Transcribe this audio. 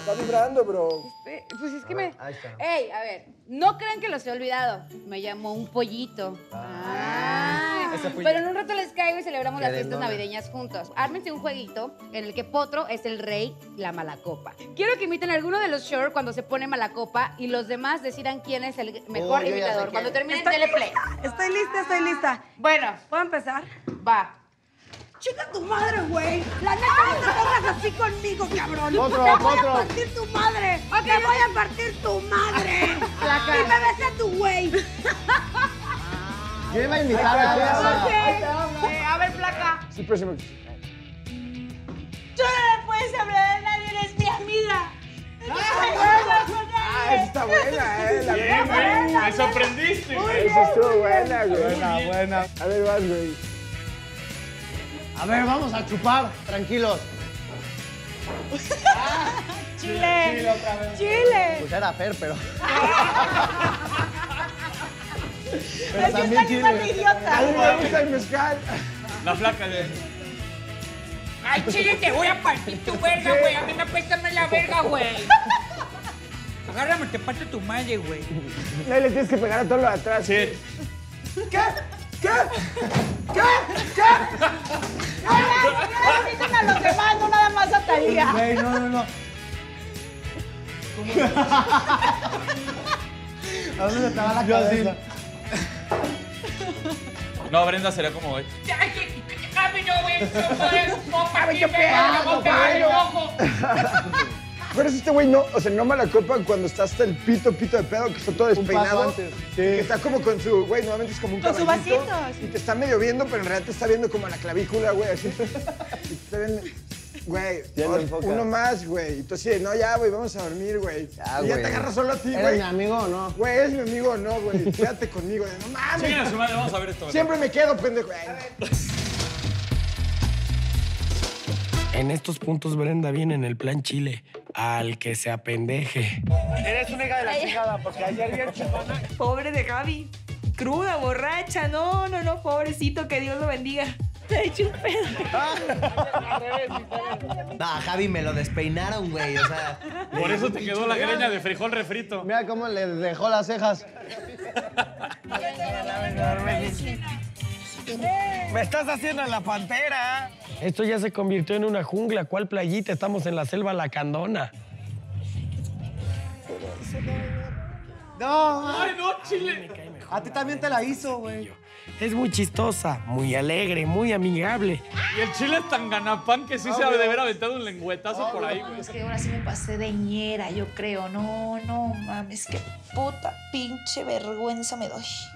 Está vibrando, bro. Pues es que Ahí está. Ey, a ver, no crean que los he olvidado. Me llamó un pollito. Ese fui Pero yo. en un rato les caigo y celebramos las fiestas Querendona. navideñas juntos. Ármense un jueguito en el que Potro es el rey, la mala copa. Quiero que imiten a alguno de los Shore cuando se pone mala copa y los demás decidan quién es el mejor yo ya sé imitador. quién. Cuando terminen, dele play. Estoy lista, estoy lista. Bueno, ¿Puedo empezar? va. Chica tu madre, güey. La neta, no te pongas así conmigo, cabrón. Potro, te voy Potro. a partir tu madre. Te voy a partir tu madre. Placa. Y me besé tu güey. Yo iba a invitar a esa. A ver, placa. Sí, próximo. Tú no le puedes hablar a nadie, eres mi amiga. Esa está buena, la Bien, güey. Me sorprendiste, güey. Esa estuvo buena, güey. Buena. A ver, vas, güey. A ver, vamos a chupar, tranquilos. Chile. otra vez. Chile. Pues era Fer, pero. Es que están igual de idiota. A mí me gusta el mezcal. La flaca de... Ay, Chile, te voy a partir tu verga, güey. A mí me apesta más la verga, güey. Agárrame, te parto tu madre, güey. No le tienes que pegar a todo lo de atrás. Sí. ¿Qué? ¿Qué? Inviten a los demás, no nada más a Talía. Güey, no. ¿A dónde se te va la cabeza? No, Brenda sería como, güey. Ay, que camino, güey. Copa, qué pedo, Pero este güey no, o sea, no mala copa cuando está hasta el pito de pedo, que está todo despeinado. antes. Que está como con su, güey, normalmente es como un Con su caballito. vasito. Y te está medio viendo, pero en realidad te está viendo como a la clavícula, güey, así. Y te está viendo, güey, Ya lo enfoca. uno más, güey. Y tú así, no, ya, güey, vamos a dormir, güey. Ya, Y ya güey. te agarras solo a ti, ¿Eres güey. mi amigo o no? Güey, ¿eres mi amigo o no, güey? Quédate conmigo. No mames. Sigan a su madre, vamos a ver esto. Siempre me quedo, pendejo. Ay, En estos puntos Brenda viene en el plan Chile. Al que se apendeje. eres una hija de la chingada, porque ayer vi el chingona. Pobre de Gaby. Cruda, borracha. No, pobrecito, que Dios lo bendiga. Te he hecho un pedo. No, a Javi me lo despeinaron, güey, o sea. Por eso te quedó la greña de frijol refrito. Mira cómo le dejó las cejas. ¡Me estás haciendo la pantera! Esto ya se convirtió en una jungla. ¿Cuál playita? Estamos en la selva lacandona. No, ¡Ay, no, Chile! a ti también te la hizo, güey. Es muy chistosa, muy alegre, muy amigable. Y el Chile es tan ganapán que sí se debe de haber aventado un lengüetazo por ahí, güey. Es que ahora sí me pasé de ñera, yo creo. No mames, qué puta pinche vergüenza me doy.